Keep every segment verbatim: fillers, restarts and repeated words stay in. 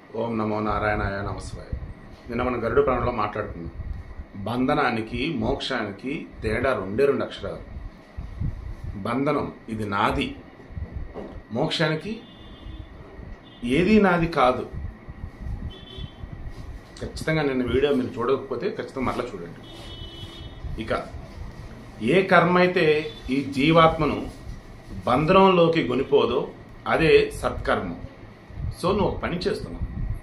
ఓం నమో నారాయణాయ నమస్కారం. నిన్న మనం గరుడ పురాణంలో మాట్లాడుకున్నాం. బంధనానికి మోక్షానికి తేడా రెండే రెండు అక్షరాలు. బంధనం ఇది నాది, మోక్షానికి ఏది నాది కాదు. ఖచ్చితంగా నిన్న వీడియో మీరు చూడకపోతే ఖచ్చితంగా మరలా చూడండి. ఇక ఏ కర్మ అయితే ఈ జీవాత్మను బంధనంలోకి గొనిపోదో అదే సత్కర్మ. సో నువ్వు ఒక పని చేస్తున్నావు,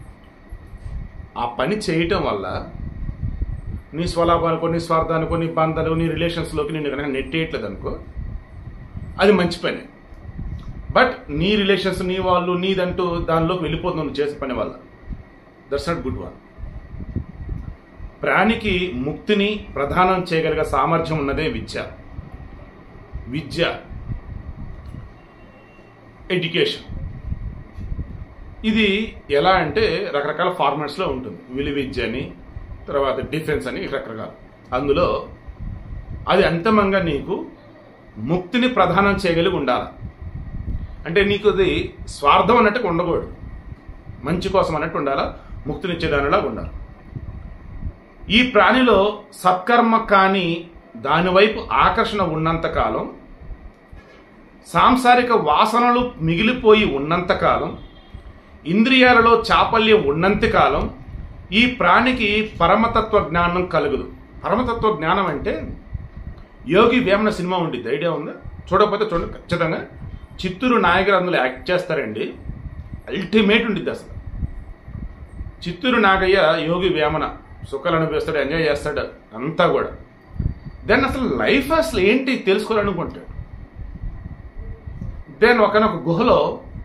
ఆ పని చేయటం వల్ల నీ స్వలాభానికో నీ స్వార్థానికో నీ బంధాలు నీ రిలేషన్స్లోకి నేను కనుక నెట్టేయట్లేదు అనుకో, అది మంచి పని. బట్ నీ రిలేషన్స్ నీ వాళ్ళు నీదంటూ దానిలోకి వెళ్ళిపోతుంది నువ్వు చేసే పని వల్ల. That's not good one. ప్రాణికి ముక్తిని ప్రదానం చేయగలిగే సామర్థ్యం ఉన్నదే విద్య. విద్య ఎడ్యుకేషన్ ఇది ఎలా అంటే రకరకాల ఫార్మాట్స్లో ఉంటుంది. విలు విద్య అని, తర్వాత డిఫెన్స్ అని, రకరకాలు. అందులో అది అంతిమంగా నీకు ముక్తిని ప్రదానం చేయగలిగి ఉండాలి. అంటే నీకు అది స్వార్థం అన్నట్టు ఉండకూడదు, మంచి కోసం అన్నట్టు ఉండాలా, ముక్తినిచ్చేదానిలా ఉండాలి. ఈ ప్రాణిలో సత్కర్మ కానీ దానివైపు ఆకర్షణ ఉన్నంతకాలం, సాంసారిక వాసనలు మిగిలిపోయి ఉన్నంతకాలం, ఇంద్రియాలలో చాపల్యం ఉన్నంతకాలం ఈ ప్రాణికి పరమతత్వ జ్ఞానం కలుగదు. పరమతత్వ జ్ఞానం అంటే యోగి వేమన సినిమా ఉండిద్ది, ఐడియా ఉందా? చూడకపోతే చూడండి ఖచ్చితంగా. చిత్తూరు నాయకుడు అందులో యాక్ట్ చేస్తారండి, అల్టిమేట్ ఉండిద్ది అసలు. చిత్తూరు నాగయ్య యోగి వేమన సుఖాలు అనిపిస్తాడు, ఎంజాయ్ చేస్తాడు అంతా కూడా. దెన్ అసలు లైఫ్ అసలు ఏంటి తెలుసుకోవాలనుకుంటాడు. దెన్ ఒకనొక గుహలో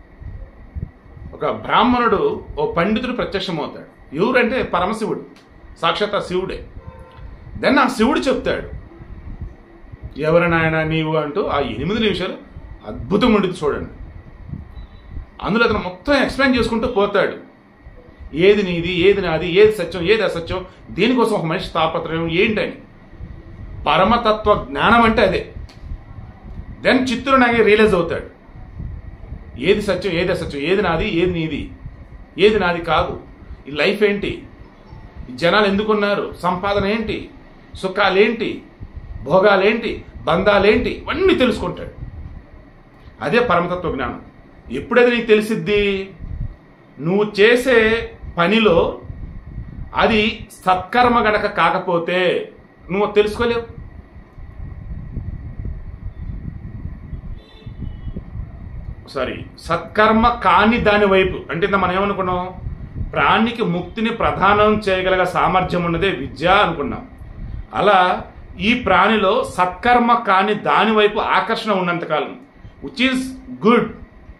ఒక బ్రాహ్మణుడు ఓ పండితుడు ప్రత్యక్షమవుతాడు. ఎవరంటే పరమశివుడు, సాక్షాత్ ఆ శివుడే. దెన్ ఆ శివుడు చెప్తాడు, ఎవరి నాయన నీవు అంటూ ఆ ఎనిమిది నిమిషాలు అద్భుతంగా ఉండిద్ది చూడండి. అందులో అతను మొత్తం ఎక్స్ప్లెయిన్ చేసుకుంటూ పోతాడు. ఏది నీది, ఏది నాది, ఏది సత్యం, ఏది అసత్యం, దేనికోసం ఒక మనిషి తాపత్రయం ఏంటని. పరమతత్వ జ్ఞానం అంటే అదే. దెన్ చిత్తూరు నాగే రియలైజ్ అవుతాడు, ఏది సత్యం, ఏది అసత్యం, ఏది నాది, ఏది నీది, ఏది నాది కాదు. ఈ లైఫ్ ఏంటి, ఈ జనాలు ఎందుకున్నారు, సంపాదన ఏంటి, సుఖాలేంటి, భోగాలేంటి, బంధాలేంటి, ఇవన్నీ తెలుసుకుంటాడు. అదే పరమతత్వ జ్ఞానం. ఎప్పుడైతే నీకు తెలిసిద్ది, నువ్వు చేసే పనిలో అది సత్కర్మ గనక కాకపోతే నువ్వు తెలుసుకోలేవు. సారీ సత్కర్మ కాని దాని వైపు అంటే మనం ఏమనుకున్నాం, ప్రాణికి ముక్తిని ప్రదానం చేయగలిగే సామర్థ్యం ఉన్నదే విద్య అనుకున్నాం. అలా ఈ ప్రాణిలో సత్కర్మ కాని దాని వైపు ఆకర్షణ ఉన్నంతకాలం, which is good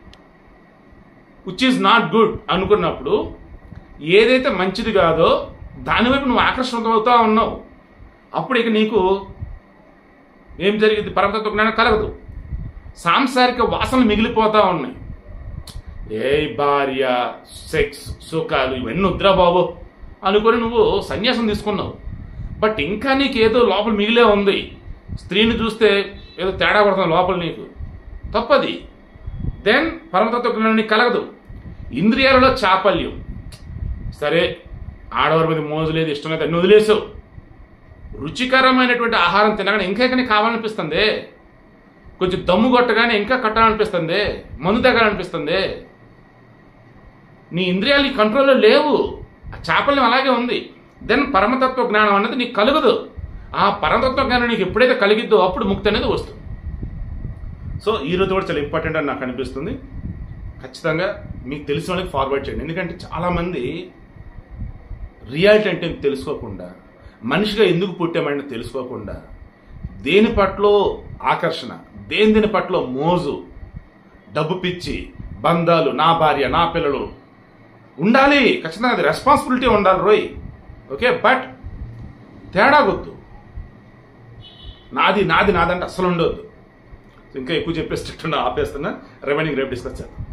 which is not good అనుకున్నప్పుడు, ఏదైతే మంచిది కాదో దానివైపు నువ్వు ఆకర్షితమవుతా ఉన్నావు. అప్పుడు ఇక నీకు ఏం జరిగింది, పరమతత్వ జ్ఞానం కలగదు. సాంసారిక వాసనలు మిగిలిపోతా ఉన్నాయి. ఏ భార్య, సెక్స్, సుఖాలు ఇవన్నీ వద్దురా బాబు అనుకొని నువ్వు సన్యాసం తీసుకున్నావు. బట్ ఇంకా నీకు ఏదో లోపల మిగిలే ఉంది. స్త్రీని చూస్తే ఏదో తేడా కొడుతుంది లోపల, నీకు తప్పది. దెన్ పరమతత్వ జ్ఞానం నీకు కలగదు. ఇంద్రియాలలో చాపల్యం, సరే ఆడవారి మీద మోజు లేదు, ఇష్టం లేదు, అన్ని వదిలేసావు. రుచికరమైనటువంటి ఆహారం తినగానే ఇంకా ఇంకా నీకు కావాలనిపిస్తుంది, కొంచెం దమ్ము కొట్టగానే ఇంకా కట్టాలనిపిస్తుంది, మందు తగ్గాలనిపిస్తుంది. నీ ఇంద్రియాలు నీ కంట్రోల్లో లేవు, ఆ చాపల్యం అలాగే ఉంది. దెన్ పరమతత్వ జ్ఞానం అనేది నీకు కలుగదు. ఆ పరమతత్వ జ్ఞానం నీకు ఎప్పుడైతే కలిగిద్దో అప్పుడు ముక్తి అనేది వస్తుంది. సో ఈరోజు కూడా చాలా ఇంపార్టెంట్ అని నాకు అనిపిస్తుంది. ఖచ్చితంగా మీకు తెలిసిన వాళ్ళకి ఫార్వర్డ్ చేయండి. ఎందుకంటే చాలామంది రియాలిటీ అంటే తెలుసుకోకుండా, మనిషిగా ఎందుకు పుట్టామని తెలుసుకోకుండా, దేని పట్ల ఆకర్షణ, దేని దేని పట్ల మోజు, డబ్బు పిచ్చి, బంధాలు, నా భార్య, నా పిల్లలు ఉండాలి. ఖచ్చితంగా అది రెస్పాన్సిబిలిటీ ఉండాలి రోయ్, ఓకే. బట్ తేడా వద్దు, నాది నాది నాదంటే అసలు ఉండవద్దు. ఇంకా ఎక్కువ చెప్పేస్తున్నా, ఆపేస్తున్నా. రిమైనింగ్ రేపు డిస్కస్ చేద్దాం.